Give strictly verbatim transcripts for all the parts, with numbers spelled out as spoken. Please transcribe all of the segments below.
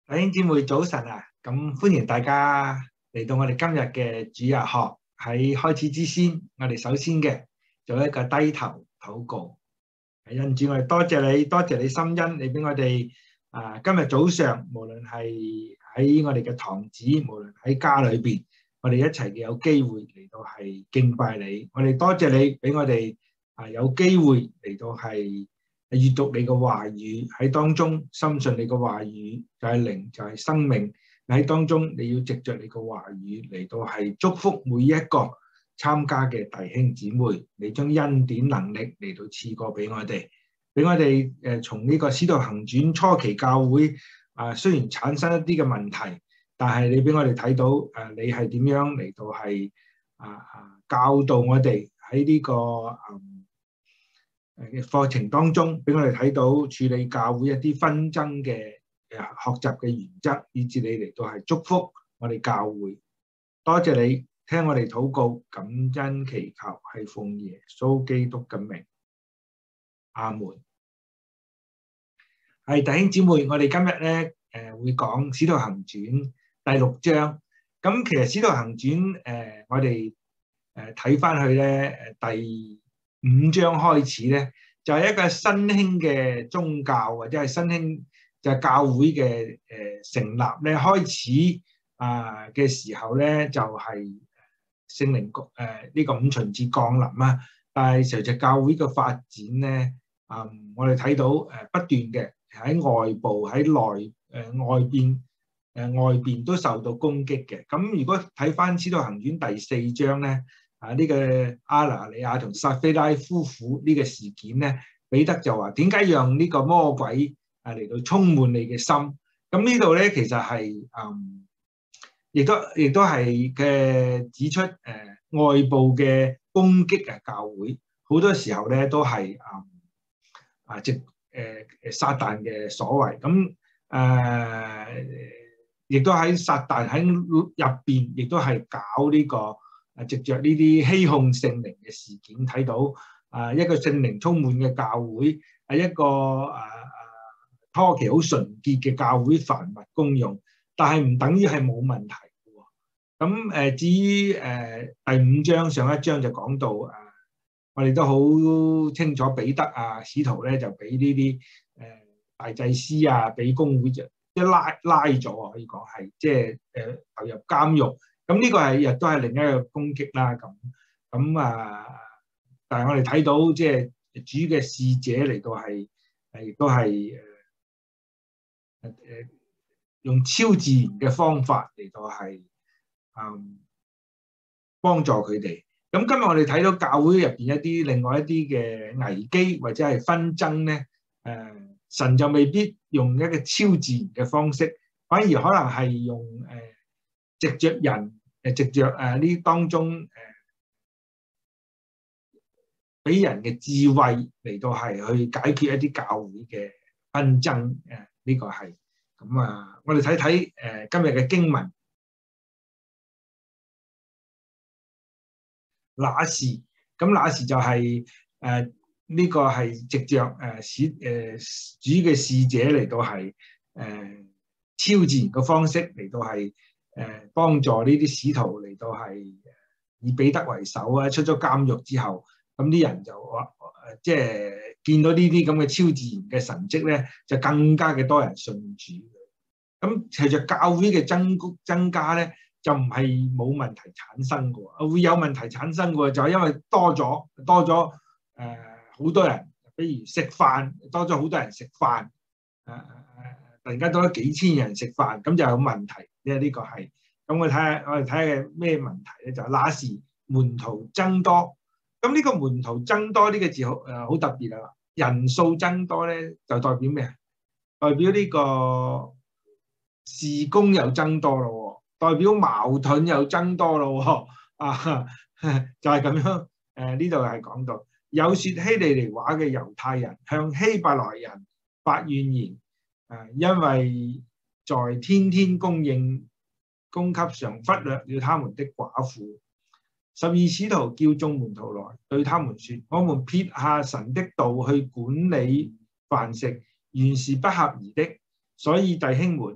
弟兄姊妹早晨啊！咁歡迎大家嚟到我哋今日嘅主日學。喺開始之先，我哋首先嘅做一個低頭禱告。恩主，我哋多謝你，多謝你心恩，你俾我哋啊今日早上，無論係喺我哋嘅堂子，無論喺家裏邊，我哋一齊嘅有機會嚟到係敬拜你。我哋多謝你俾我哋啊有機會嚟到係閱讀你嘅話語，喺當中深信你嘅話語就係靈，就係生命。喺當中你要藉着你嘅話語嚟到係祝福每一個參加嘅弟兄姊妹，你將恩典能力嚟到賜過俾我哋，俾我哋誒從呢個使徒行傳初期教會啊，雖然產生一啲嘅問題，但係你俾我哋睇到誒，你係點樣嚟到係啊啊教導我哋喺呢個嗯誒課程當中，俾我哋睇到處理教會一啲紛爭嘅誒學習嘅原則，以至你嚟到係祝福我哋教會。多謝你聽我哋禱告，感恩祈求，係奉耶穌基督嘅名，阿門。係弟兄姊妹，我哋今日咧誒會講使徒行傳第六章。咁其實使徒行傳誒我哋誒睇翻去咧誒第五章開始咧，就係一個新興嘅宗教，或者係新興就係教會嘅誒成立咧開始啊嘅時候咧，就係聖靈誒呢個五旬節降臨啊。但係隨着教會嘅發展咧，啊我哋睇到誒不斷嘅喺外部喺內誒外邊誒外邊都受到攻擊嘅。咁如果睇翻使徒行傳第四章咧，啊！呢、這個亞拿尼亞同撒非拉夫婦呢個事件咧，彼得就話：點解讓呢個魔鬼啊嚟到充滿你嘅心？咁呢度咧其實係嗯，亦都亦都係嘅指出誒、呃、外部嘅攻擊啊，教會好多時候咧都係嗯啊即誒誒撒旦嘅所為。咁誒亦都喺撒旦喺入邊，亦都係搞呢、這個。啊！藉著呢啲欺哄聖靈嘅事件，睇到啊一個聖靈充滿嘅教會，係一個啊啊初期好純潔嘅教會，凡物公用，但係唔等於係冇問題嘅喎。咁誒至於誒第五章上一章就講到啊，我哋都好清楚彼得啊使徒咧就俾呢啲誒大祭司啊，俾公會就一拉拉咗啊，可以講係即係誒投入監獄。咁呢個係亦都係另一個攻擊啦。咁咁啊，但係我哋睇到即係主嘅使者嚟到係係亦都係誒誒用超自然嘅方法嚟到係嗯幫助佢哋。咁今日我哋睇到教會入邊一啲另外一啲嘅危機或者係紛爭咧，誒神就未必用一個超自然嘅方式，反而可能係用誒藉著人。誒藉著誒呢當中誒俾人嘅智慧嚟到係去解決一啲教會嘅紛爭，誒呢個係咁啊！我哋睇睇誒今日嘅經文，那時咁那時就係誒呢個係藉著誒使誒主嘅使者嚟到係誒超自然嘅方式嚟到係。誒幫助呢啲使徒嚟到係以彼得為首啊，出咗監獄之後，咁啲人就話誒，即係見到呢啲咁嘅超自然嘅神蹟咧，就更加嘅多人信主。咁隨着教會嘅增增加咧，就唔係冇問題產生嘅，會有問題產生嘅，就係因為多咗多咗誒好多人，比如食飯多咗好多人食飯，誒、呃、誒突然間多咗幾千人食飯，咁就有問題。呢、這個係咁，我睇下我哋睇下咩問題咧？就係、是、那時門徒增多，咁呢個門徒增多呢個字好誒好特別啊！人數增多咧，就代表咩啊？代表呢個事工又增多咯，代表矛盾又增多咯，啊，就係、是、咁樣誒。呢度係講到有説希利尼話嘅猶太人向希伯來人發怨言，誒，因為在天天供應供給上忽略了他們的寡婦。十二使徒叫眾門徒來，對他們說：我們撇下神的道去管理飯食，原是不合宜的。所以弟兄們，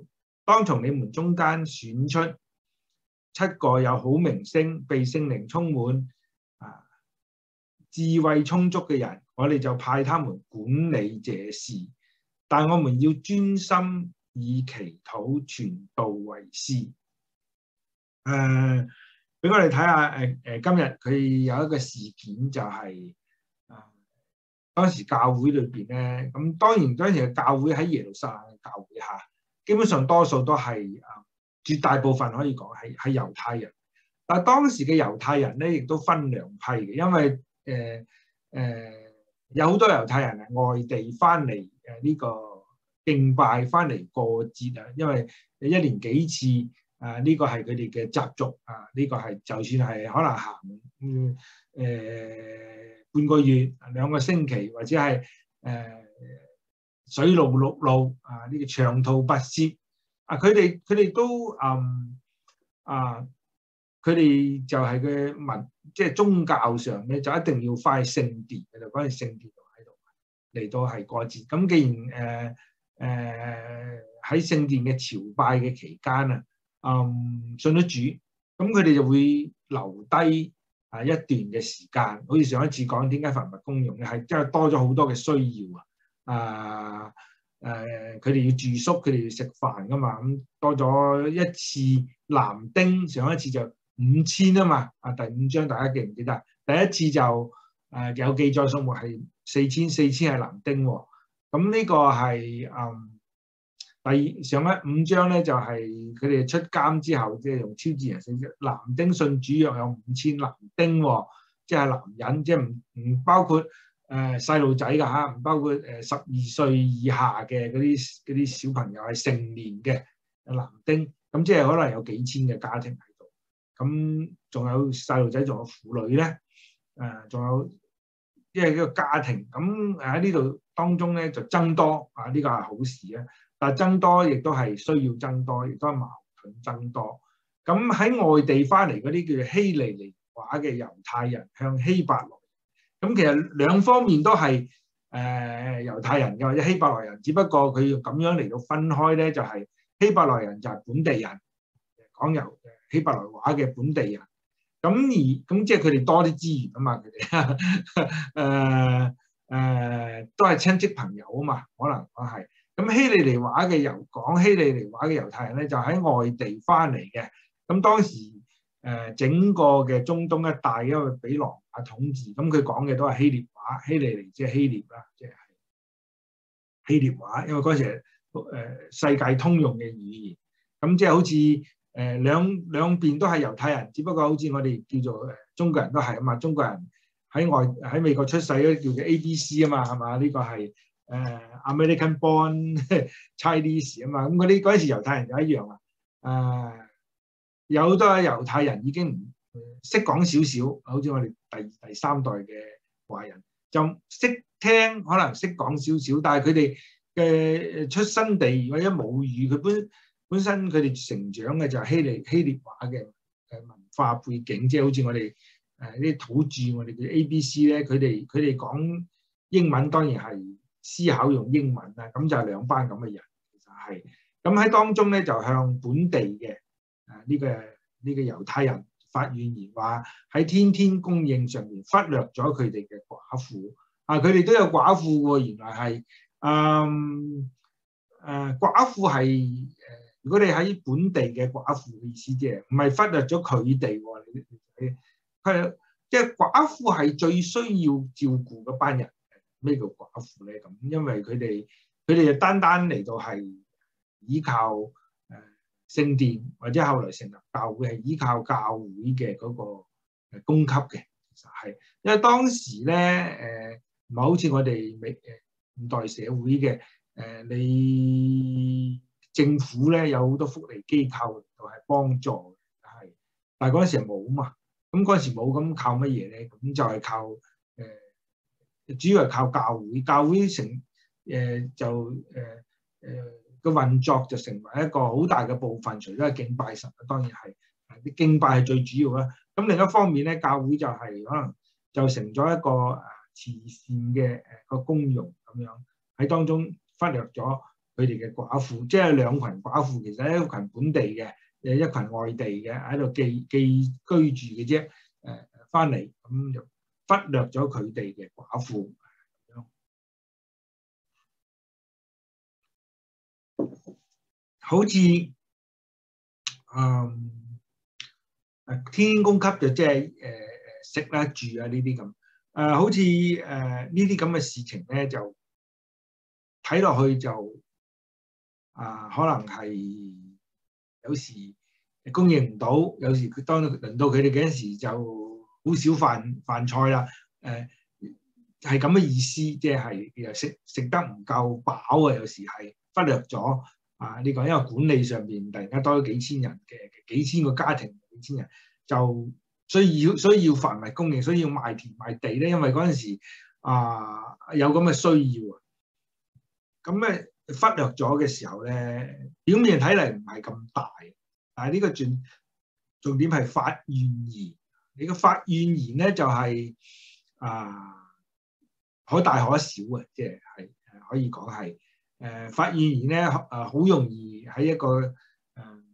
當從你們中間選出七個有好名聲、被聖靈充滿、啊智慧充足嘅人，我哋就派他們管理這事。但我們要專心以祈禱傳道為事。誒、呃，俾我哋睇下誒誒，今日佢有一個事件就係、是、啊，當時教會裏邊咧，咁當然當時嘅教會喺耶路撒冷嘅教會下，基本上多數都係啊，絕大部分可以講係係猶太人。但係當時嘅猶太人咧，亦都分兩批嘅，因為誒誒、呃呃、有好多猶太人係外地翻嚟誒呢個敬拜翻嚟過節啊，因為一年幾次啊，呢、這個係佢哋嘅習俗啊，呢、這個係就算係可能行嗯誒、呃、半個月、兩個星期，或者係誒、呃、水路陸路啊，呢、這個長途跋涉啊，佢哋佢哋都嗯啊，佢哋就係嘅民，即係宗教上咧，就一定要翻去聖殿嘅，就翻去聖殿度喺度嚟到係過節。咁既然誒，誒喺聖殿嘅朝拜嘅期間啊，嗯，信咗主，咁佢哋就會留低啊一段嘅時間，好似上一次講點解凡物公用嘅係真係多咗好多嘅需要啊，啊誒佢哋要住宿，佢哋要食飯噶嘛，咁多咗一次男丁，上一次就五千啊嘛，啊第五章大家記唔記得？第一次就誒、啊、有記載數目係四千，四千係男丁喎。咁呢個係嗯第二上一五章咧，就係佢哋出監之後，即係用超自然性質，男丁信主約有五千男丁喎，即係男人，即係唔唔包括誒細路仔㗎嚇，唔包括誒十二歲以下嘅嗰啲嗰啲小朋友係成年嘅男丁，咁即係可能有幾千嘅家庭喺度，咁仲有細路仔，仲有婦女咧，誒仲有。即係呢個家庭咁喺呢度當中咧就增多啊，呢個係好事啊！但係增多亦都係需要增多，亦都係矛盾增多。咁喺外地翻嚟嗰啲叫做希利尼話嘅猶太人向希伯來人，咁其實兩方面都係誒猶太人嘅或者希伯來人，只不過佢要咁樣嚟到分開咧，就係希伯來人就係本地人，講由希伯來話嘅本地人。咁而咁即係佢哋多啲資源啊嘛，佢哋誒誒都係親戚朋友啊嘛，可能講係。咁希利尼話嘅猶講希利尼話嘅猶太人咧，就喺外地翻嚟嘅。咁當時誒、呃、整個嘅中東一帶，因為俾羅馬統治，咁佢講嘅都係希臘話，希利尼即係希臘啦，即係希臘話，因為嗰時係誒世界通用嘅語言。咁即係好似。誒、呃、兩兩邊都係猶太人，只不過好似我哋叫做誒中國人都係啊嘛，中國人喺外喺美國出世咧叫做 A B C 啊嘛，係嘛？呢、這個係誒、呃、American born Chinese 啊嘛，咁嗰啲嗰陣時猶太人就一樣啊。誒、呃、有好多猶太人已經唔識講少少，好似我哋第第三代嘅華人就識聽，可能識講少少，但係佢哋嘅出生地或者母語佢本。本身佢哋成長嘅就係希利希臘話嘅誒文化背景，即係好似我哋誒啲土著，我哋叫 A B C 咧，佢哋佢哋講英文當然係思考用英文啦，咁就係兩班咁嘅人，其實係咁喺當中咧就向本地嘅誒呢個呢個猶太人發怨言，話喺天天供應上面忽略咗佢哋嘅寡婦啊，佢哋都有寡婦喎，原來係嗯誒寡婦係誒。如果你喺本地嘅寡婦嘅意思，即係唔係忽略咗佢哋喎？你你佢即係寡婦係最需要照顧嗰班人。咩叫寡婦咧？咁因為佢哋佢哋就單單嚟到係依靠誒聖殿，或者後來成立教會係依靠教會嘅嗰個誒供給嘅。其實係因為當時咧誒唔係好似我哋美誒現代社會嘅誒、呃、你。政府咧有好多福利機構嚟到係幫助嘅，係，但係嗰陣時冇嘛，咁嗰陣時冇，咁靠乜嘢咧？咁就係靠誒、呃，主要係靠教會，教會成誒、呃、就誒誒個運作就成為一個好大嘅部分，除咗係敬拜神，當然係啲敬拜係最主要啦。咁另一方面咧，教會就係、是、可能就成咗一個誒慈善嘅誒個功用咁樣，喺當中忽略咗。 佢哋嘅寡婦，即係兩群寡婦，其實係一群本地嘅，誒一群外地嘅喺度寄寄居住嘅啫。誒翻嚟咁就忽略咗佢哋嘅寡婦。好似誒誒天供給就即係誒誒食啦住啊呢啲咁。誒好似誒呢啲咁嘅事情咧，就睇落去就啊、呃、可能係有時供應唔到，有時佢當輪到佢哋嗰陣時就好少飯飯菜啦。誒係咁嘅意思，即係又食食得唔夠飽啊，有時係忽略咗。啊！呢個因為管理上邊突然間多咗幾千人嘅幾千個家庭，幾千人就需要需要飯物供應，需要賣田賣地咧。因為嗰陣時啊有咁嘅需要啊，咁咧忽略咗嘅時候咧，表面睇嚟唔係咁大，但係呢個重重點係發怨言。你個發怨言咧就係啊可大可小啊，即係係可以講係。誒、呃、發怨言咧，誒、呃、好容易喺一個誒、呃、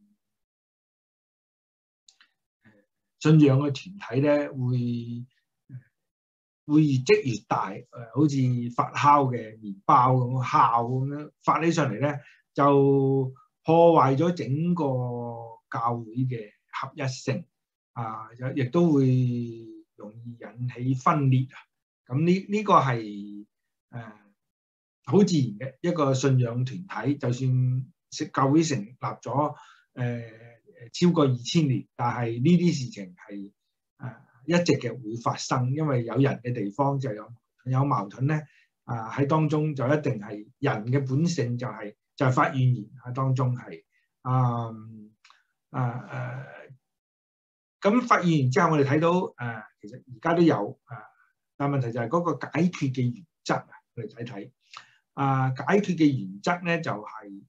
信仰嘅團體咧，會會越積越大。誒、呃、好似發酵嘅麵包咁，酵咁樣發起上嚟咧，就破壞咗整個教會嘅合一性。啊，亦都會容易引起分裂啊。咁呢呢個係誒。呃好自然嘅一個信仰團體，就算食教會成立咗誒、呃、超過二千年，但係呢啲事情係誒、呃、一直嘅會發生，因為有人嘅地方就有有矛盾咧。啊喺當中就一定係人嘅本性就係、是、就係、是、發怨言喺當中係啊啊誒咁發怨言之後，我哋睇到誒、呃、其實而家都有啊，但係問題就係嗰個解決嘅原則啊，我哋睇睇。啊，解決嘅原則咧就係、是、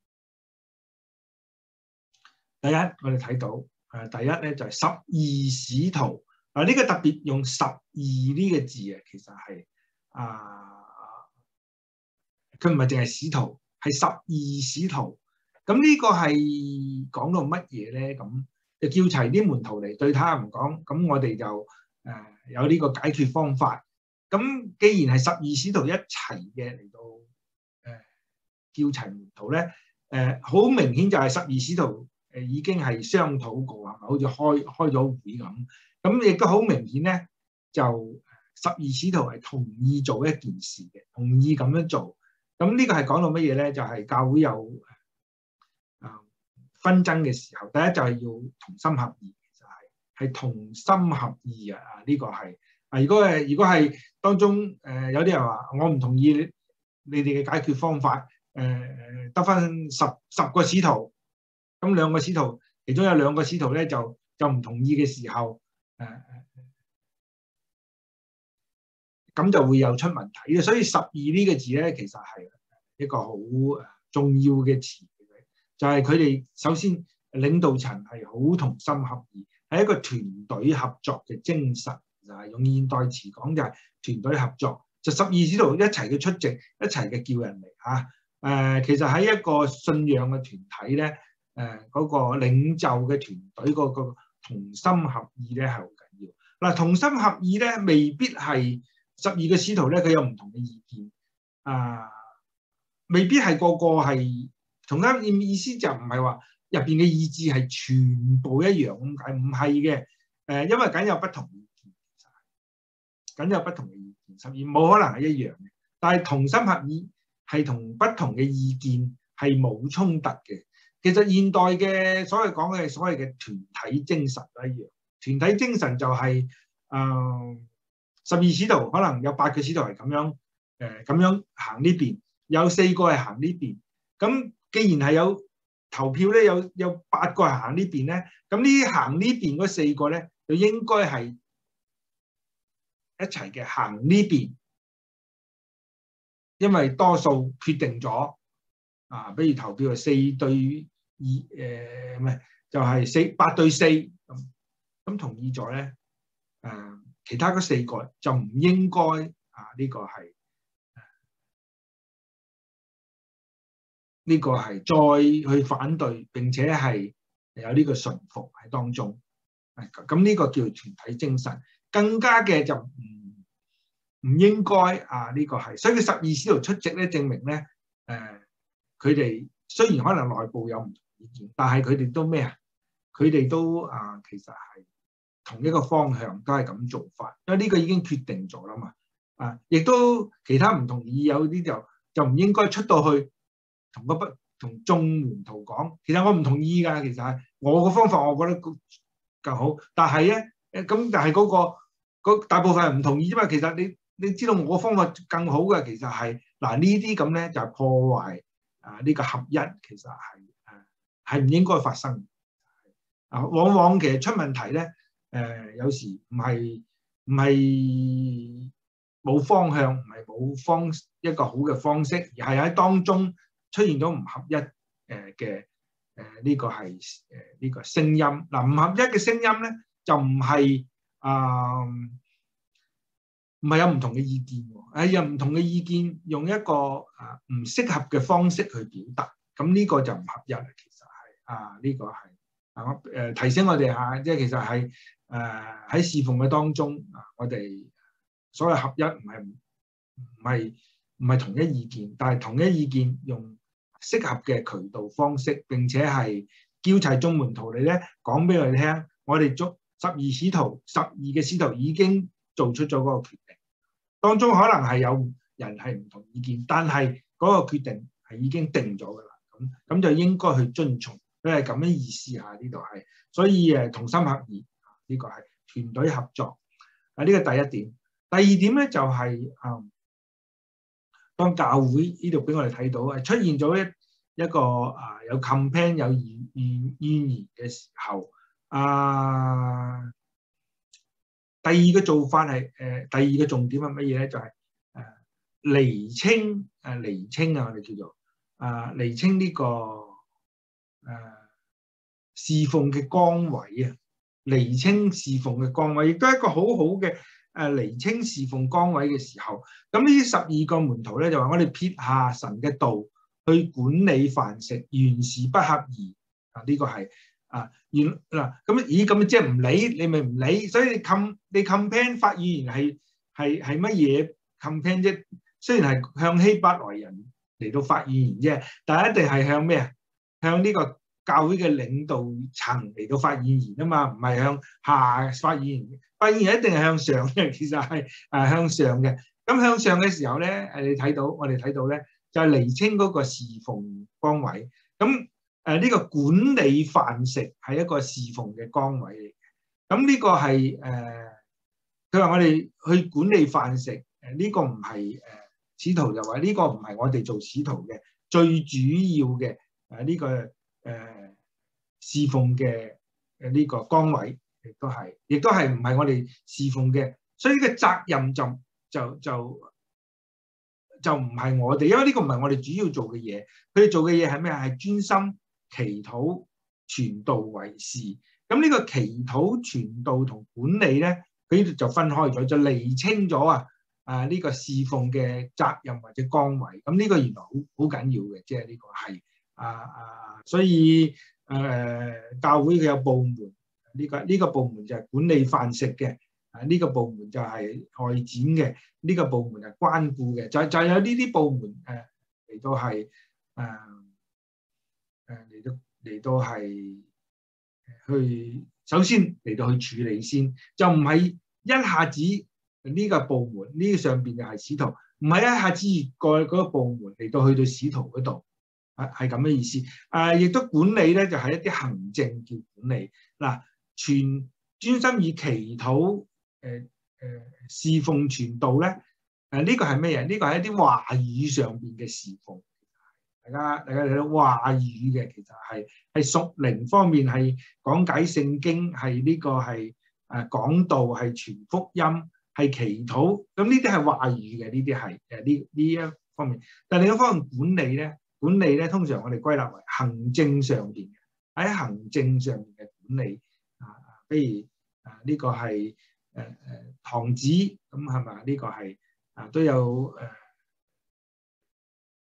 第一，我哋睇到誒、啊、第一咧就係、是、十二使徒啊，呢、這個特別用十二呢個字啊，其實係啊，佢唔係淨係使徒，係十二使徒。咁呢個係講到乜嘢咧？咁就叫齊啲門徒嚟對他唔講，咁我哋就誒、啊、有呢個解決方法。咁既然係十二使徒一齊嘅嚟到誒、呃、叫齊門徒咧，誒、呃、好明顯就係十二使徒誒已經係商討過，係咪好似開開咗會咁？咁亦都好明顯咧，就十二使徒係同意做一件事嘅，同意咁樣做。咁呢個係講到乜嘢咧？就係、是、教會有誒紛爭嘅時候，第一就係要同心合意，其實係係同心合意啊！啊、這、呢個係。如果係如果係當中誒、呃、有啲人話我唔同意你你哋嘅解決方法，誒得返十十個使徒，咁兩個使徒其中有兩個使徒咧就就唔同意嘅時候，誒、呃、咁就會有出問題嘅。所以十二呢個字咧，其實係一個好誒重要嘅詞，就係佢哋首先領導層係好同心合意，係一個團隊合作嘅精神。就係用現代詞講就係團隊合作，就十二使徒一齊嘅出席，一齊嘅叫人嚟嚇。誒、呃，其實喺一個信仰嘅團體咧，誒、呃、嗰、那個領袖嘅團隊嗰個同心合意咧係好緊要。嗱、呃，同心合意咧未必係十二個使徒咧，佢有唔同嘅意見啊、呃，未必係個個係同心意思，就唔係話入邊嘅意志係全部一樣咁解，唔係嘅。誒、呃，因為梗有不同。梗有不同嘅意見，甚至冇可能係一樣嘅。但係同心合意係同不同嘅意見係冇衝突嘅。其實現代嘅所謂講嘅所謂嘅團體精神都一樣。團體精神就係誒十二使徒可能有八個使徒係咁樣誒咁樣行呢邊，有四個係行呢邊。咁既然係有投票咧，有有八個係行呢邊咧，咁呢行呢邊嗰四個咧就應該係一齊嘅行呢邊，因為多數決定咗啊，比如投票係四對二，誒唔係就係四八對四咁，咁同意咗咧，誒其他嗰四個就唔應該啊，呢個係呢個係再去反對，並且係有呢個順服喺當中。咁呢個叫團體精神，更加嘅就唔唔應該啊！呢個係，所以佢十二使徒出席咧，證明咧誒，佢哋雖然可能內部有唔同意見，但係佢哋都咩啊？佢哋都啊，其實係同一個方向，都係咁做法，因為呢個已經決定咗啦嘛。啊，亦都其他唔同意，有啲就就唔應該出到去同個不同眾門徒講，其實我唔同意㗎，其實係我個方法，我覺得更好。但係咧誒咁，但係嗰個嗰大部分人唔同意啫嘛。其實你你知道我方法更好嘅，其實係嗱呢啲咁咧就係破壞啊呢個合一，其實係誒係唔應該發生啊。往往其實出問題咧誒，有時唔係唔係冇方向，唔係冇方一個好嘅方式，而係喺當中出現咗唔合一誒嘅。誒呢、呃這個係誒呢個聲音嗱，唔、呃、合一嘅聲音咧，就唔係啊，唔、呃、係有唔同嘅意見喎，誒有唔同嘅意見，用一個啊唔適合嘅方式去表達，咁呢個就唔合一啦。其實係啊，呢、這個係啊我誒提醒我哋下，即係其實係誒喺侍奉嘅當中啊，我哋所謂合一唔係唔係唔係同一意見，但係同一意見用適合嘅渠道方式，並且係叫齊眾門徒嚟咧，講俾佢哋聽。我哋足十二使徒，十二嘅使徒已經做出咗嗰個決定。當中可能係有人係唔同意見，但係嗰個決定係已經定咗㗎啦。咁咁就應該去遵從。佢係咁樣意思嚇，呢度係。所以誒同心合意，呢、這個係團隊合作。啊，呢個第一點。第二點咧就係、是、啊。嗯當教會呢度俾我哋睇到係出現咗一一個啊有 campaign 有怨怨怨言嘅時候，啊第二個做法係誒、呃、第二個重點係乜嘢咧？就係誒釐清誒釐清啊，我哋叫做啊釐清呢、這個誒、啊、侍奉嘅崗位啊，釐清侍奉嘅崗位，亦都係一個好好嘅。誒釐清侍奉崗位嘅時候，咁呢十二個門徒咧就話：我哋撇下神嘅道去管理飯食，原是不合宜。啊，呢、這個係啊，原嗱咁咦咁即係唔理，你咪唔理。所以你 com 你 campaign 發言言係係係乜嘢 campaign 啫？雖然係向希伯來人嚟到發言言啫，但係一定係向咩啊？向呢個教會嘅領導層嚟到發言言啊嘛，唔係向下發言言。發言言一定係向上嘅，其實係誒向上嘅。咁向上嘅時候咧，誒你睇到我哋睇到咧，就係釐清嗰個侍奉崗位。咁誒呢個管理飯食係一個侍奉嘅崗位嚟嘅。咁呢個係誒，佢話我哋去管理飯食，誒呢個唔係誒使徒就話呢個唔係我哋做使徒嘅最主要嘅誒呢個誒侍奉嘅誒呢個崗位。亦都係，亦都係唔係我哋侍奉嘅，所以呢個責任就就就就唔係我哋，因為呢個唔係我哋主要做嘅嘢。佢哋做嘅嘢係咩？係專心祈禱、傳道為事。咁呢個祈禱、傳道同管理咧，佢呢度就分開咗，就釐清咗啊啊呢個侍奉嘅責任或者崗位。咁呢個原來好好緊要嘅，即係呢個係啊啊，所以誒、呃、教會佢有部門。呢、這個呢、這個部門就係管理飯食嘅，啊呢、這個部門就係外展嘅，呢、這個部門係關顧嘅，就就有呢啲部門誒嚟到係誒誒嚟到嚟到係去首先嚟到去處理先，就唔係一下子呢個部門呢、這個上邊就係使徒，唔係一下子過嗰個部門嚟到去到使徒嗰度，係係咁嘅意思。誒亦都管理咧，就係、是、一啲行政叫管理嗱。全專心以祈禱，誒、呃、誒、呃、侍奉傳道咧，誒、呃、呢、這個係咩嘢？呢、這個係一啲話語上邊嘅侍奉。大家大家睇到話語嘅，其實係係屬靈方面係講解聖經，係呢個係誒講道，係傳福音，係祈禱。咁呢啲係話語嘅，呢啲係誒呢呢一方面。但係另一方面管理咧，管理咧通常我哋歸納為行政上邊嘅，喺行政上邊嘅管理。譬如啊，呢、這個係誒誒堂子咁係咪？呢、這個係啊都有誒、呃、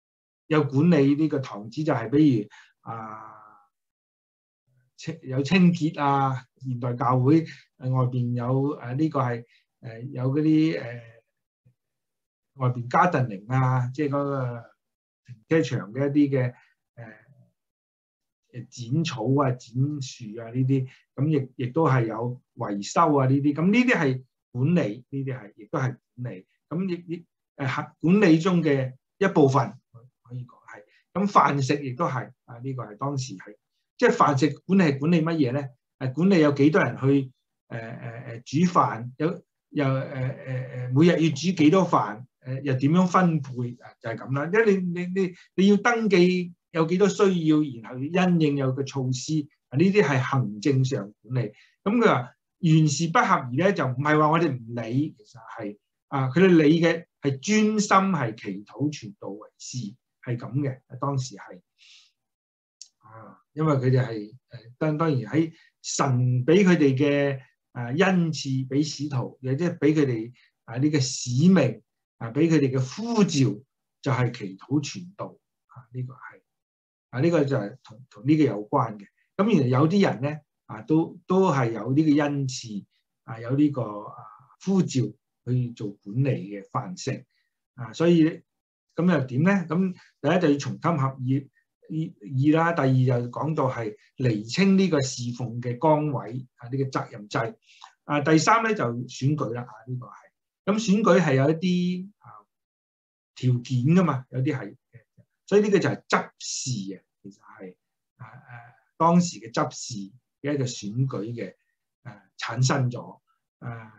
有管理呢個堂子，就係比如啊清有清潔啊，現代教會誒外邊有誒呢個係誒有嗰啲誒外邊gardening啊，即係嗰個停車場嘅一啲嘅誒誒剪草啊、剪樹啊呢啲，咁亦亦都係有維修啊呢啲，咁呢啲係管理，呢啲係亦都係管理，咁亦亦誒管理中嘅一部分可以講係。咁飯食亦都係啊，呢個係當時係即係飯食管理係管理乜嘢咧？誒管理有幾多人去誒誒誒煮飯，有又誒誒誒每日要煮幾多飯，誒又點樣分配啊？就係咁啦，因為你你你你要登記有幾多需要，然後因應有個措施啊，呢啲係行政上管理。咁佢話原是不合宜咧，就唔係話我哋唔理，其實係啊，佢哋理嘅係專心係祈禱傳道為事。係咁嘅，當時係啊，因為佢哋係誒當當然喺神俾佢哋嘅誒恩賜，俾使徒，亦即係俾佢哋啊呢個使命啊，俾佢哋嘅呼召，就係祈禱傳道啊，呢個係啊呢個就係同同呢個有關嘅。咁原來有啲人咧啊，都都係有呢個恩賜啊，有呢個啊呼召去做管理嘅飯食啊，所以。咁又點咧？咁第一就要從心合意意啦，第二就講到係釐清呢個侍奉嘅崗位啊，呢個責任制啊，第三咧就選舉啦啊，呢個係咁選舉係有一啲啊條件噶嘛，有啲係，所以呢個就係執事啊，其實係啊誒當時嘅執事嘅一個選舉嘅誒產生咗誒，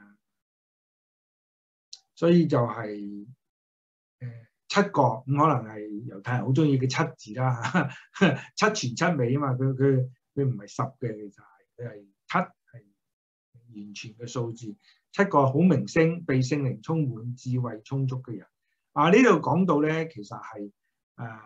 所以就係誒。七個咁可能係猶太人好中意嘅七字啦，七全七美啊嘛，佢佢佢唔係十嘅，其實係佢係七係完全嘅數字。七個好明星，被聖靈充滿、智慧充足嘅人。啊，呢度講到咧，其實係誒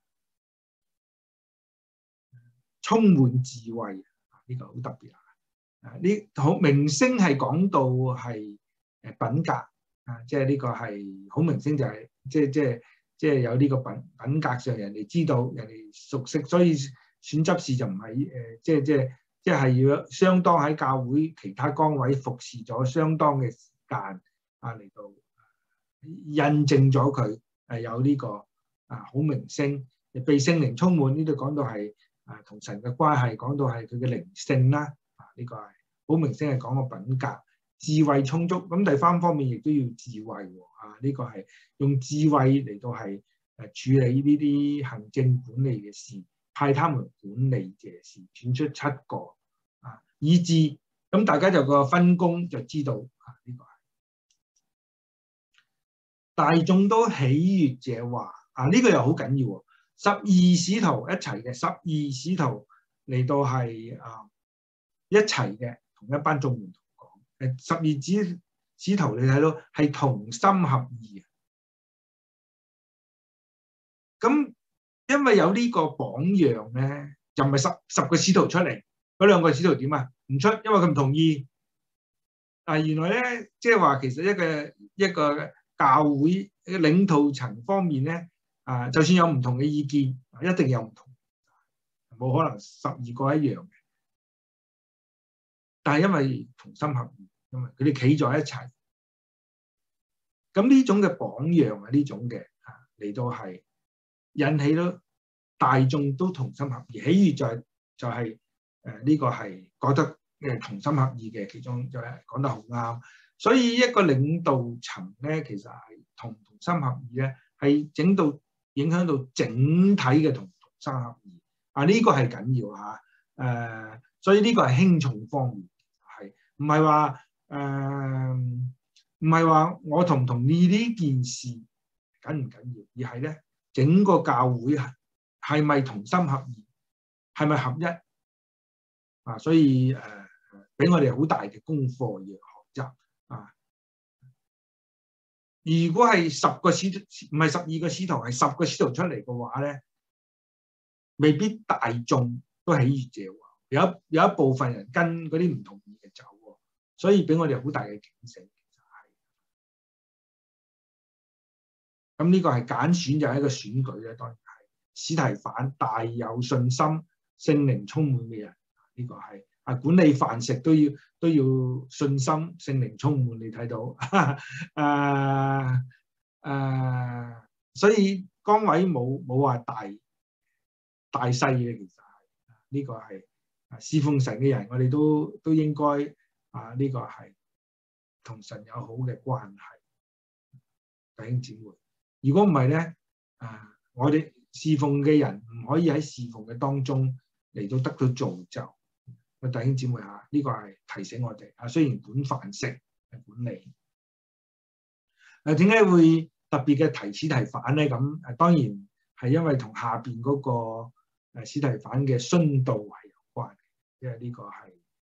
充滿智慧，呢個好特別啊！啊，呢好明星係講到係誒品格啊，即係呢個係好明星就係。即係即係即係有呢個品品格上，人哋知道，人哋熟悉，所以選執事就唔係誒，即係即係即係要相當喺教會其他崗位服侍咗相當嘅時間啊，嚟到印證咗佢係有呢個啊好明星，被聖靈充滿。呢度講到係啊同神嘅關係，講到係佢嘅靈性啦啊，呢個係好明星係講個品格。智慧充足，咁第三方面亦都要智慧喎啊！呢個係用智慧嚟到係誒處理呢啲行政管理嘅事，派他們管理這事，選出七個啊，以致咁大家就個分工就知道啊，呢個係大眾都喜悅這話啊，呢個又好緊要喎。十二使徒一齊嘅，十二使徒嚟到係啊一齊嘅，同一班眾門徒。誒十二使使徒你睇到係同心合意啊！咁因為有呢個榜樣咧，就唔係十十個使徒出嚟，嗰兩個使徒點啊？唔出，因為佢唔同意。啊，原來咧，即係話其實一個一個教會嘅領導層方面咧，啊，就算有唔同嘅意見，一定有唔同，冇可能十二個一樣嘅。但係因為同心合意，因為佢哋企在一齊，咁呢種嘅榜樣啊，呢種嘅啊嚟到係引起到大眾都同心合意，喜悅就係就係誒呢個係覺得誒同心合意嘅其中就係講得好啱。所以一個領導層咧，其實係同同心合意咧，係整到影響到整體嘅同同心合意啊！呢個係緊要嚇誒，所以呢個係輕重方面。唔係話誒，唔係話我同唔同意呢件事緊唔緊要，而係咧整個教會係咪同心合意，係咪合一啊？所以誒，俾、呃、我哋好大嘅功課要學習啊！如果係十個使徒，唔係十二個使徒，係十個使徒出嚟嘅話咧，未必大眾都喜悅這話，有一有一部分人跟嗰啲唔同意嘅走。所以俾我哋好大嘅警醒。 咁呢個係揀選就係一個選舉咧，當然係司提反大有信心、聖靈充滿嘅人，呢、這個係啊管理飯食都要都要信心、聖靈充滿，你睇到誒誒、啊，所以崗位冇冇話大大細嘅，其實係呢、這個係啊侍奉神嘅人，我哋都都應該啊呢、這個係同神有好嘅關係，弟兄姊妹。如果唔係咧，啊，我哋侍奉嘅人唔可以喺侍奉嘅當中嚟到得到造就。個弟兄姊妹嚇，呢個係提醒我哋啊。雖然管飯食係管理，誒點解會特別嘅提司提反咧？咁誒當然係因為同下邊嗰個誒司提反嘅殉道係有關嘅，因為呢個係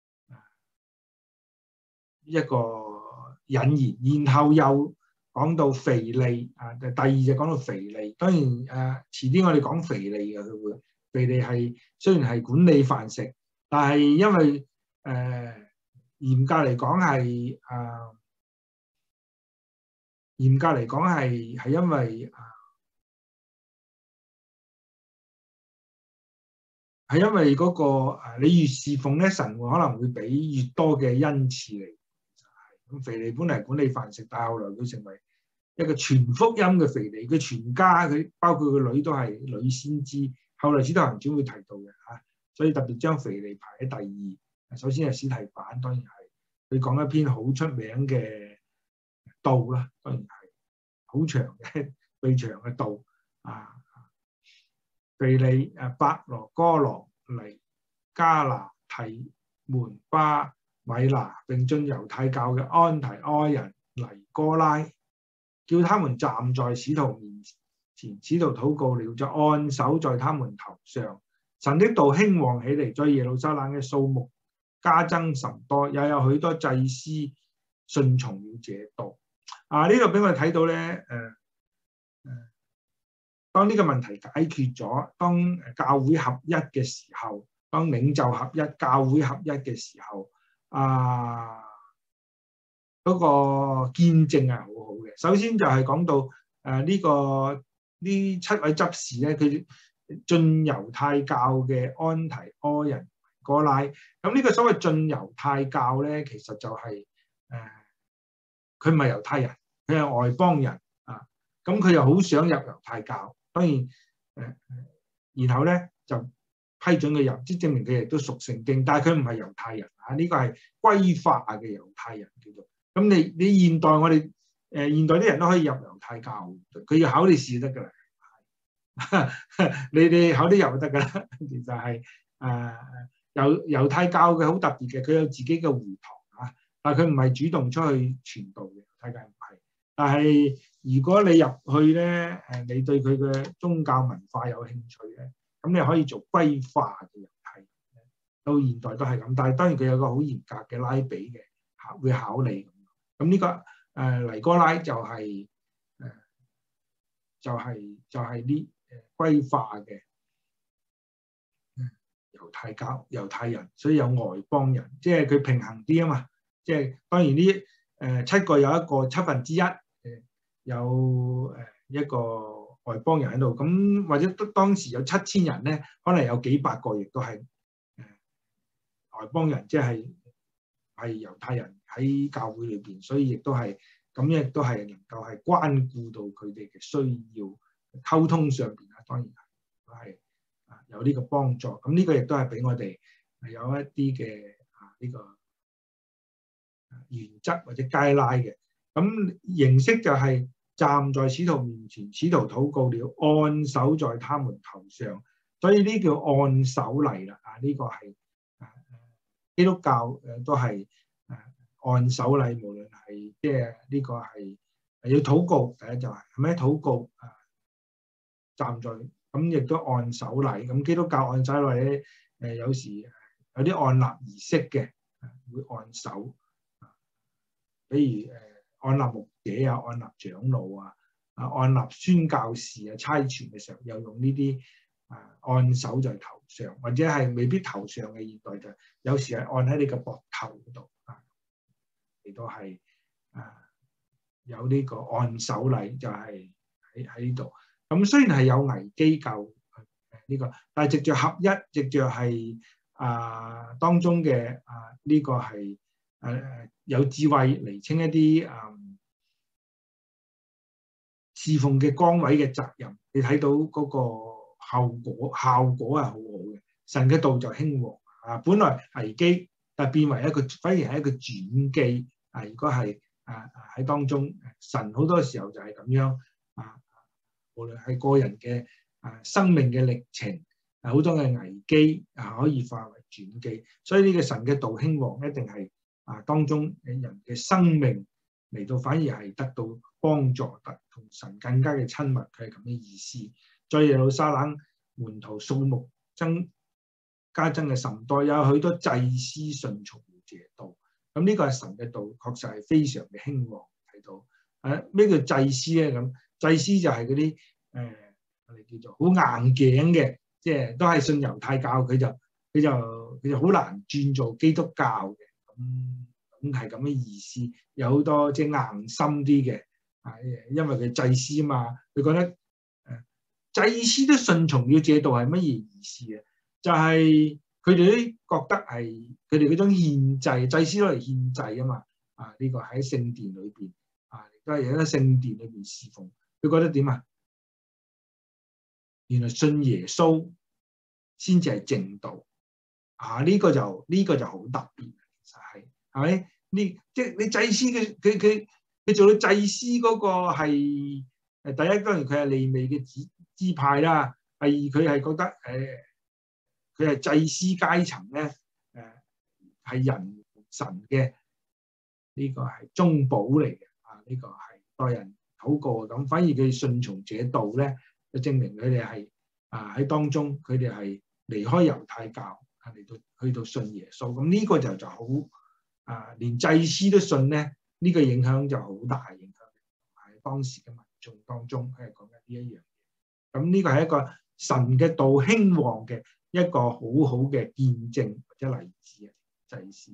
一個引言，然後又講到腓利啊，第二就講到腓利。當然誒，遲啲我哋講腓利嘅，佢會腓利係雖然係管理飯食，但係因為誒、呃、嚴格嚟講係誒嚴格嚟講係係因為啊係因為嗰、那個誒你越侍奉咧，神會可能會俾越多嘅恩賜嚟。咁腓利本嚟管理飯食，但係後來佢成為一個傳福音嘅腓利，佢全家佢包括個女都係女先知。後來使徒行傳會提到嘅嚇，所以特別將腓利排喺第二。首先係司提反，當然係佢講一篇好出名嘅道啦，當然係好長嘅最長嘅道啊。腓利誒伯羅哥羅尼加拿提門巴米拿，並進猶太教嘅安提阿人尼哥拉，叫他們站在使徒面前，使徒禱告了，就按手在他們頭上。神的道興旺起嚟，在耶路撒冷嘅數目加增甚多，也有許多祭司順從了這道。啊，呢度俾我哋睇到咧，誒、呃、誒，當呢個問題解決咗，當教會合一嘅時候，當領袖合一、教會合一嘅時候。啊，嗰、那個見證係好好嘅。首先就係講到誒呢、呃這個呢七位執事咧，佢進猶太教嘅安提阿人哥拉。咁呢個所謂進猶太教咧，其實就係誒佢唔係猶太人，佢係外邦人啊。咁佢又好想入猶太教，當然誒、呃，然後咧就批准佢入，即證明佢亦都熟聖經，但係佢唔係猶太人啊！呢、這個係歸化嘅猶太人叫做。咁你你現代我哋誒、呃、現代啲人都可以入猶太教，佢要考你試就得㗎啦。你哋考啲入就得㗎啦。其實係誒猶猶太教嘅好特別嘅，佢有自己嘅會堂啊，但係佢唔係主動出去傳道嘅，猶太教唔係。但係如果你入去咧，誒你對佢嘅宗教文化有興趣咧，咁你可以做歸化嘅猶太人，到現代都係咁，但係當然佢有個好嚴格嘅拉比嘅考會考你咁。咁呢、這個誒、呃、尼哥拉就係、是、誒、呃、就係、是、就係啲誒歸化嘅猶太教猶太人，所以有外邦人，即係佢平衡啲啊嘛。即係當然呢誒、呃、七個有一個七分之一誒有誒一個外邦人喺度，咁或者當時有七千人咧，可能有幾百個亦都係誒外邦人，即係係猶太人喺教會裏邊，所以亦都係咁，亦都係能夠係關顧到佢哋嘅需要，溝通上邊啊，當然係啊有呢個幫助。咁呢個亦都係俾我哋係有一啲嘅啊呢個原則或者街拉嘅。咁形式就係、是。站在使徒面前，使徒禱告了，按手在他們頭上，所以呢叫按手禮啦。啊，呢、這個係啊基督教誒都係啊按手禮，無論係即係呢個係要禱告，第一就係係咪禱告啊？站在咁亦都按手禮。咁基督教按手禮咧誒，有時有啲按立儀式嘅，會按手，比如誒。按立牧者啊，按立長老啊，啊按立宣教士啊，差傳嘅時候又用呢啲啊按手在頭上，或者係未必頭上嘅，現代就有時係按喺你個膊頭度啊，亦都係啊有呢個按手禮，就係喺喺呢度。咁雖然係有危機救呢個，但係藉著合一，藉著係啊當中嘅啊呢個係誒有智慧釐清一啲啊侍奉嘅崗位嘅責任，你睇到嗰個後果效果係好好嘅。神嘅道就興旺啊！本來危機，但變為一個反而係一個轉機啊！如果係啊喺當中，神好多時候就係咁樣啊，無論係個人嘅啊生命嘅歷程，啊好多嘅危機啊可以化為轉機。所以呢個神嘅道興旺，一定係啊當中嘅人嘅生命嚟到，反而係得到幫助，得同神更加嘅親密，佢係咁嘅意思。在耶路撒冷門徒數目增加增嘅甚多，有許多祭司順從這道。咁呢個係神嘅道，確實係非常嘅興旺。睇到誒咩叫祭司咧？咁祭司就係嗰啲誒我哋叫做好硬頸嘅，即係都係信猶太教，佢就佢就佢就好難轉做基督教嘅。咁咁係咁嘅意思。有好多即係硬心啲嘅，啊，因為佢祭司啊嘛，佢覺得誒祭司都順從要這道係乜嘢意思啊？就係佢哋都覺得係佢哋嗰種獻祭，祭司都嚟獻祭啊嘛。啊，呢、這個喺聖殿裏邊啊，亦都係喺聖殿裏邊侍奉。佢覺得點啊？原來信耶穌先至係正道啊！呢、這個就呢、這個就好特別，其實係係咪？呢即係你祭司嘅佢佢佢做到祭司嗰個係誒第一，當然佢係利未嘅支支派啦。第二，佢係覺得誒。呃佢係祭司階層咧，誒係人神嘅呢個係中保嚟嘅啊！呢個係代人禱告咁，反而佢順從這道咧，就證明佢哋係啊喺當中，佢哋係離開猶太教啊嚟到去到信耶穌。咁呢個就就好啊，連祭司都信咧，呢個影響就好大影響喺當時嘅民眾當中。佢係講緊呢一樣嘢。咁呢個係一個神嘅道興旺嘅一個好好嘅見證或者例子啊！祭司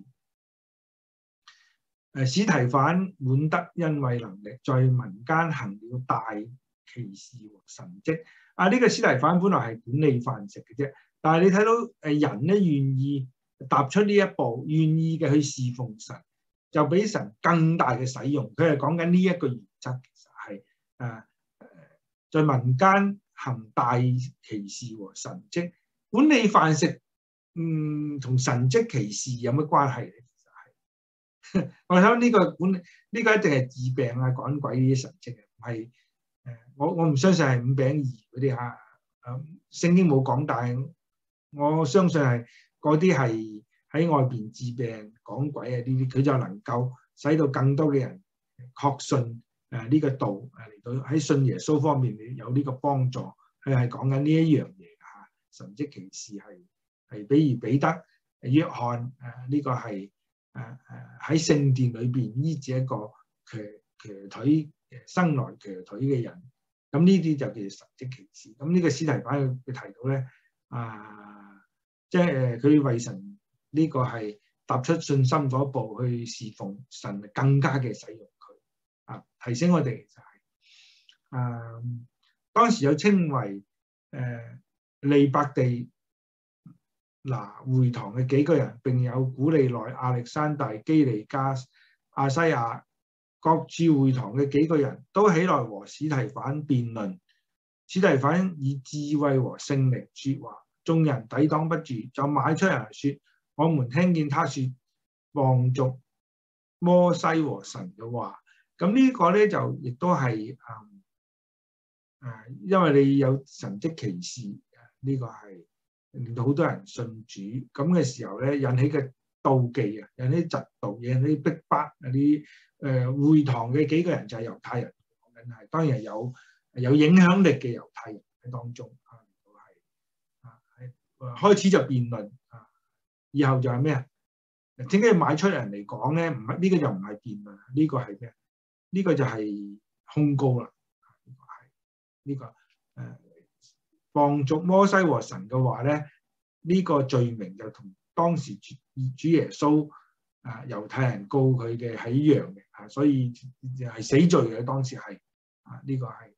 誒司提反滿得恩惠能力，在民間行了大奇事和神蹟。啊！呢、這個司提反本來係管理飯食嘅啫，但係你睇到誒人咧願意踏出呢一步，願意嘅去侍奉神，就俾神更大嘅使用。佢係講緊呢一個原則，其實係誒誒在民間行大奇事和神蹟。管理飯食，嗯，同神蹟奇事有乜關係咧？其實係我諗呢個管理，呢、這個一定係治病啊、趕鬼呢啲神蹟嘅，唔係誒，我我唔相信係五餅二嗰啲嚇，誒聖經冇講，但係我相信係嗰啲係喺外邊治病趕鬼啊呢啲，佢就能夠使到更多嘅人確信誒呢個道誒嚟到喺信耶穌方面有呢個幫助，佢係講緊呢一樣嘢。神蹟奇事係係，比如彼得、約翰誒呢個係誒誒喺聖殿裏邊醫治一個瘸瘸腿生來瘸腿嘅人，咁呢啲就叫做神蹟奇事。咁呢個司提反佢提到咧啊，即係誒佢為神呢個係踏出信心嗰一步去侍奉神，更加嘅使用佢啊，提醒我哋就係、是、啊當時有稱為誒。呃利百地拿會堂嘅幾個人，並有古利奈、亞歷山大、基利加、亞西亞各處會堂嘅幾個人都起來和司提反辯論。司提反以智慧和聖靈說話，眾人抵擋不住，就買出人說：我們聽見他說望族摩西和神嘅話。咁呢個咧就亦都係誒誒，因為你有神蹟奇事。呢個係令到好多人信主，咁嘅時候咧，引起嘅妒忌啊，引起嫉妒，引起逼迫啊啲誒會堂嘅幾個人就係猶太人，講緊係當然係有有影響力嘅猶太人喺當中啊，係啊係開始就辯論啊，以後就係咩啊？點解要買出人嚟講咧？唔係呢個就唔係辯論，呢個係咩？呢個就係控告啦，呢個係呢個誒。望族摩西和神嘅話咧，呢、這個罪名就同當時主主耶穌啊猶太人告佢嘅係一樣嘅啊，所以係死罪嘅當時係啊呢、這個係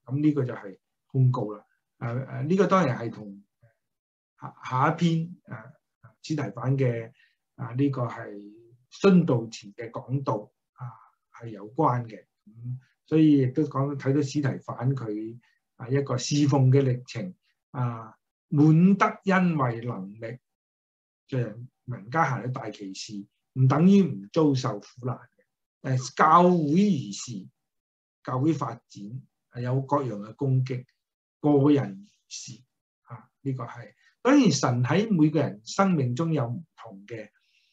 咁呢個就係控告啦。誒誒呢個當然係同下下一篇誒司提反嘅啊呢個係殉道前嘅講道啊係有關嘅。咁所以亦都講睇到司提反佢啊一個侍奉嘅歷程啊，滿得恩惠能力，像民間行嘅大奇事，唔等於唔遭受苦難嘅。誒教會如是，教會發展係有各樣嘅攻擊，個人如是啊，呢個係當然神喺每個人生命中有唔同嘅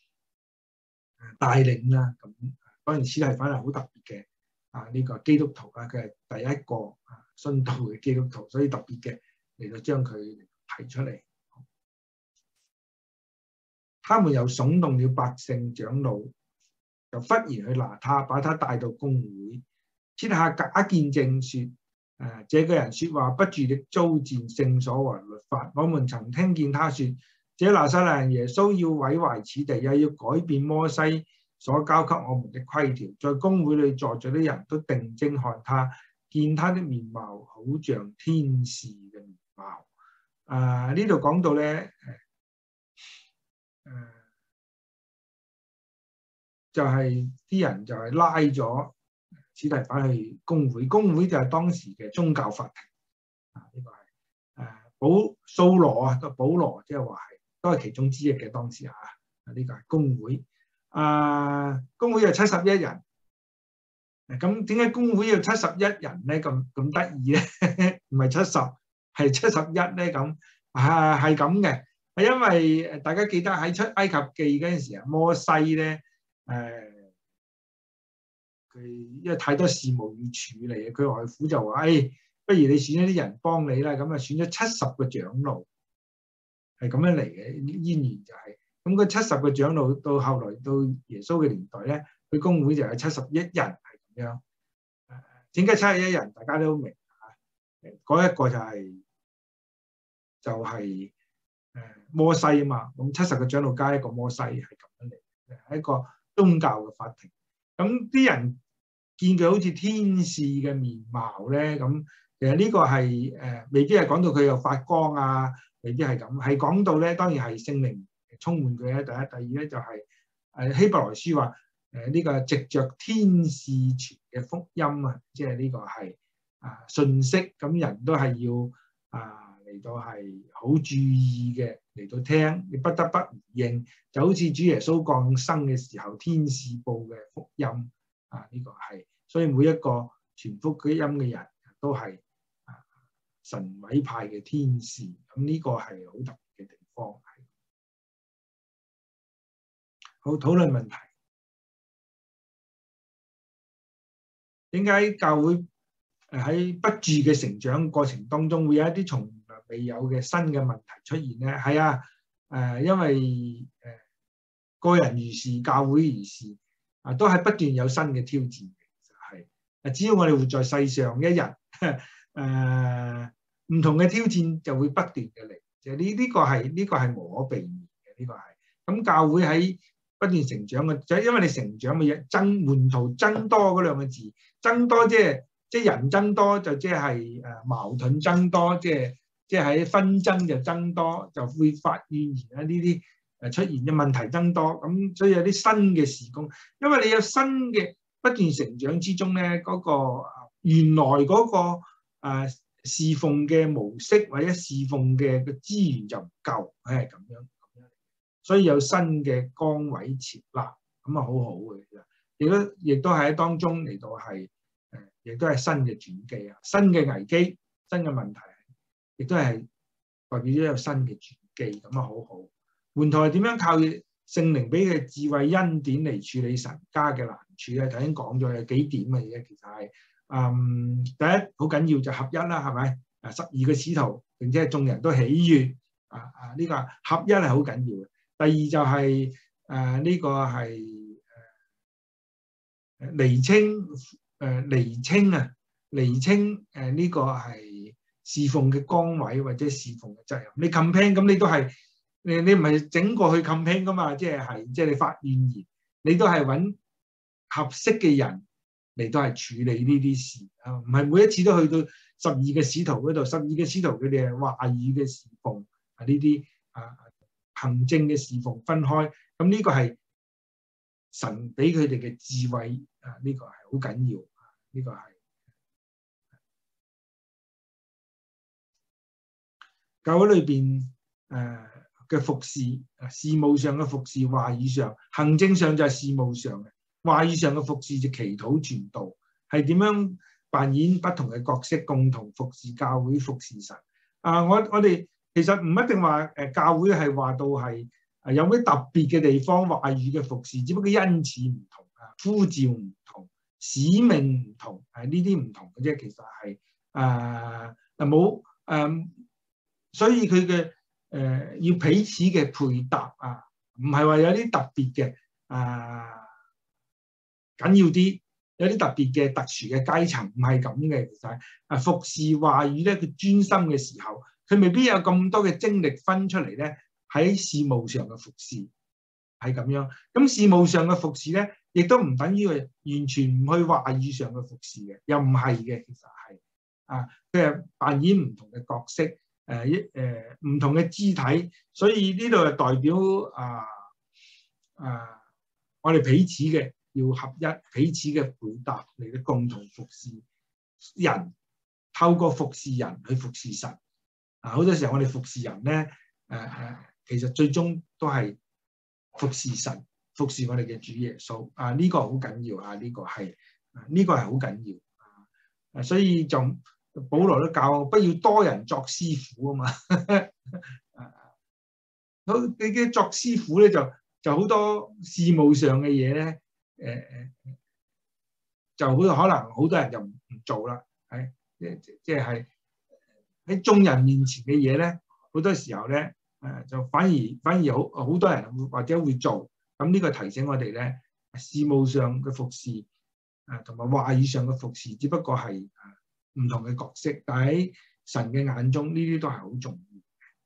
帶領啦。咁當然司提反係好特別嘅啊，呢個基督徒啦，佢係第一個啊殉道嘅基督徒，所以特別嘅嚟到將佢提出嚟。他們又聳動了百姓長老，就忽然去拿他，把他帶到公會，設下假見證說：誒，這個人說話不住地糟踐聖所和律法。我們曾聽見他說：這拿撒勒人耶穌要毀壞此地，又要改變摩西所交給我們的規條。在公會裏坐着的人都定睛看他，見他的面貌好像天使嘅面貌。啊，呢度講到咧，誒、呃，就係、是、啲人就係拉咗司提反去公會，公會就係當時嘅宗教法庭。啊，呢、這個係誒保掃羅啊，個保羅即係話係都係其中之一嘅當時啊。啊，呢個係公會。啊，公會有七十一人。咁點解公會要七十一人咧？咁咁得意咧？唔係七十，係七十一咧？咁啊，係咁嘅。係因為大家記得喺出埃及記嗰陣時啊，摩西咧誒，佢、呃、因為太多事務要處理，佢外父就話：誒、哎，不如你選一啲人幫你啦。咁啊，選咗七十個長老，係咁樣嚟嘅。淵源就係、是、咁，嗰七十個長老到後來到耶穌嘅年代咧，佢公會就有七十一人，係咁樣。點解七十一人？大家都明嚇。嗰一個就係、是、就係、是。誒摩西啊嘛，咁七十個長老加一個摩西係咁樣嚟，係一個宗教嘅法庭。咁啲人見佢好似天使嘅面貌咧，咁其實呢個係誒、呃、未必係講到佢有發光啊，未必係咁，係講到咧當然係聖靈充滿佢咧。第一、第二咧就係、是、誒希伯來書話誒呢個藉着天使傳嘅福音啊，即係呢個係啊信息，咁人都係要啊。嚟到係好注意嘅，嚟到聽，你不得不回應，就好似主耶穌降生嘅時候，天使報嘅福音啊，呢、這個係，所以每一個傳福音嘅人都係啊神委派嘅天使，咁呢個係好特別嘅地方。係好，討論問題，點解教會誒喺不住嘅成長過程當中會有一啲從未有嘅新嘅問題出現咧？係啊，誒、呃，因為誒、呃、個人如是，教會如是，啊，都係不斷有新嘅挑戰嘅。其實係，啊，只要我哋活在世上一日，誒、呃，唔同嘅挑戰就會不斷嘅嚟。即係呢呢個係呢、這個係無可避免嘅，呢、這個係。咁教會喺不斷成長嘅，就係因為你成長嘅嘢，增門徒增多嗰兩個字，增多即係即係人增多，就即係誒矛盾增多，即係。即係喺紛爭就增多，就會發怨言啊！呢啲誒出現嘅問題增多，咁所以有啲新嘅事工，因為你有新嘅不斷成長之中咧，嗰、那個原來嗰、那個誒、呃、侍奉嘅模式或者侍奉嘅嘅資源就唔夠，係咁樣咁樣，所以有新嘅崗位設立，咁啊好好嘅，亦都亦都係喺當中嚟到係誒，亦都係新嘅轉機啊，新嘅危機，新嘅問題。亦都係代表咗有新嘅轉機，咁啊好好。門徒係點樣靠聖靈俾嘅智慧恩典嚟處理神家嘅難處咧？頭先講咗有幾點嘅嘢，其實係嗯第一好緊要就合一啦，係咪？啊十二個使徒並且係眾人都喜悅啊啊！呢個合一係好緊要嘅。第二就係誒呢個係誒釐清誒釐清啊釐清誒呢個係侍奉嘅崗位或者侍奉嘅責任，你 campaign 咁你都係你你唔係整過去 campaign 噶嘛，即係係即係你發怨言，你都係揾合適嘅人嚟到係處理呢啲事啊，唔係每一次都去到十二嘅使徒嗰度，十二嘅使徒佢哋係話語嘅侍奉啊，呢啲啊行政嘅侍奉分開，咁呢個係神俾佢哋嘅智慧啊，呢個係好緊要啊，呢個係教會裏邊誒嘅服侍啊，事務上嘅服侍，話語上、行政上就係事務上嘅。話語上嘅服侍就祈禱傳道，係點樣扮演不同嘅角色，共同服侍教會、服侍神。啊，我我哋其實唔一定話誒教會係話到係誒有咩特別嘅地方，話語嘅服侍，只不過恩賜唔同啊，呼召唔同，使命唔同，係呢啲唔同嘅啫。其實係誒誒冇誒，所以佢嘅誒要彼此嘅配搭啊，唔係話有啲特別嘅啊。緊要啲，有啲特別嘅特殊嘅階層，唔係咁嘅。其實啊，服侍話語咧，佢專心嘅時候，佢未必有咁多嘅精力分出嚟咧，喺事務上嘅服侍係咁樣。咁事務上嘅服侍咧，亦都唔等於佢完全唔去話語上嘅服侍嘅，又唔係嘅。其實係啊，佢係扮演唔同嘅角色，誒一誒唔同嘅肢體，所以呢度係代表啊啊，我哋彼此嘅。要合一，彼此嘅配搭嚟嘅共同服侍人，透過服侍人去服侍神。啊，好多時候我哋服侍人咧，誒、呃、誒，其實最終都係服侍神，服侍我哋嘅主耶穌。啊，呢、這個好緊要啊！呢、這個係，呢、這個係好緊要啊！所以就保羅都教，不要多人作師傅啊嘛。好，你嘅作師傅咧，就就好多事務上嘅嘢咧。誒誒，就好可能好多人就唔唔做啦，係即即係喺眾人面前嘅嘢咧，好多時候咧誒就反而反而好好多人會或者會做，咁呢個提醒我哋咧，事務上嘅服侍誒同埋話語上嘅服侍，只不過係誒唔同嘅角色，但喺神嘅眼中呢啲都係好重要。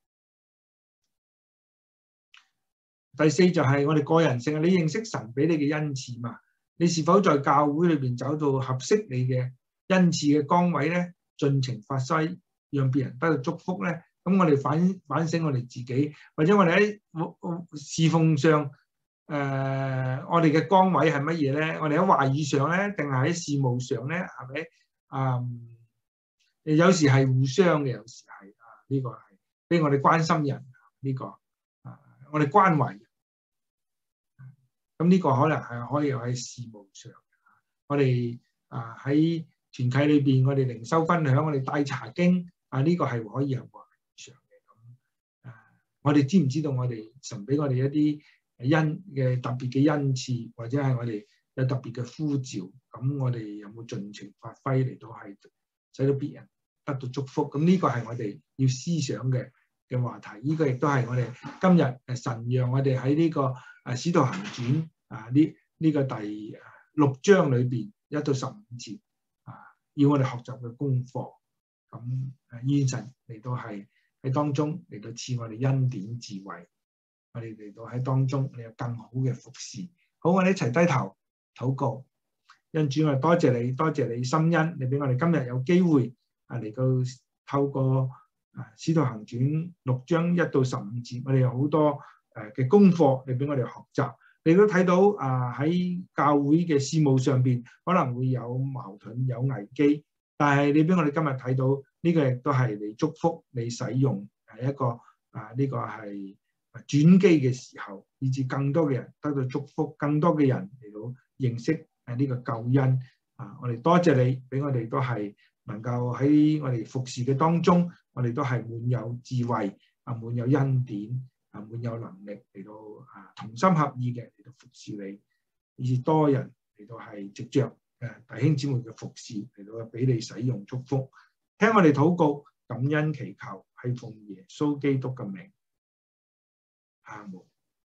第四就係我哋個人性啊，你認識神俾你嘅恩賜嘛？你是否在教會裏邊找到合適你嘅恩賜嘅崗位咧？盡情發揮，讓別人得到祝福咧？咁我哋反反省我哋自己，或者我哋喺侍奉上，誒、呃，我哋嘅崗位係乜嘢咧？我哋喺話語上咧，定係喺事務上咧？係咪？嗯，有時係互相嘅，有時係啊，呢、這個係俾我哋關心人呢、這個啊，我哋關懷人。咁呢個可能係可以喺事務上，我哋啊喺團契裏邊，我哋靈修分享，我哋帶查經啊，呢個係可以有話語上嘅。咁啊，我哋知唔知道我哋神俾我哋一啲恩嘅特別嘅恩賜，或者係我哋有特別嘅呼召？咁我哋有冇盡情發揮嚟到係使到別人得到祝福？咁呢個係我哋要思想嘅嘅話題。呢個亦都係我哋今日誒神讓我哋喺呢個誒使徒行傳啊呢呢個第六章裏邊一到十五節啊，要我哋學習嘅功課。咁誒願神嚟到係喺當中嚟到賜我哋恩典智慧，我哋嚟到喺當中你有更好嘅服侍。好，我哋一齊低頭禱告。恩主，我哋多謝你，多謝你心恩，你俾我哋今日有機會啊嚟到透過啊使徒行傳六章一到十五節，我哋有好多誒嘅功課你俾我哋學習。你都睇到啊喺教會嘅事務上邊可能會有矛盾有危機，但係你俾我哋今日睇到呢個亦都係你祝福你使用係一個啊呢個係轉機嘅時候，以至更多嘅人得到祝福，更多嘅人嚟到認識誒呢個救恩啊！我哋多謝你俾我哋都係能夠喺我哋服侍嘅當中，我哋都係滿有智慧啊，滿有恩典。啊，滿有能力嚟到啊，同心合意嘅嚟到服侍你，以至多人嚟到係藉着誒弟兄姊妹嘅服侍嚟到俾你使用祝福，聽我哋禱告，感恩祈求，係奉耶穌基督嘅名，阿門。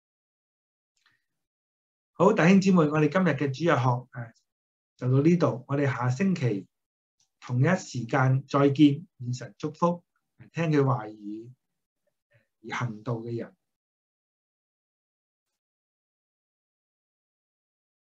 好，弟兄姊妹，我哋今日嘅主日學誒就到呢度，我哋下星期同一時間再見，願神祝福聽佢話語而行道嘅人。